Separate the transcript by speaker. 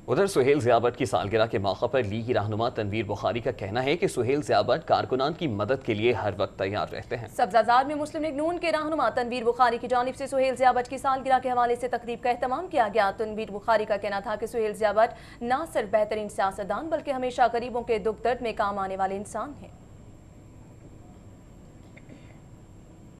Speaker 1: उधर सुहेल ज़िया भट्ट की सालगिरह के मौके पर लीगी रहनुमा तनवीर बुखारी का कहना है कि सुहेल ज़िया भट्ट कारकुनान की मदद के लिए हर वक्त तैयार रहते हैं।
Speaker 2: सब्जाजार में मुस्लिम लीग नून के रहनुमा तनवीर बुखारी की जानिब से सुहेल ज़िया भट्ट की सालगिरह के हवाले से तकरीब का एहतमाम किया गया। तनवीर बुखारी का कहना था कि सुहेल ज़िया भट्ट न सिर्फ बेहतरीन सियासतदान बल्कि हमेशा गरीबों के दुख दर्द में काम आने वाले इंसान हैं।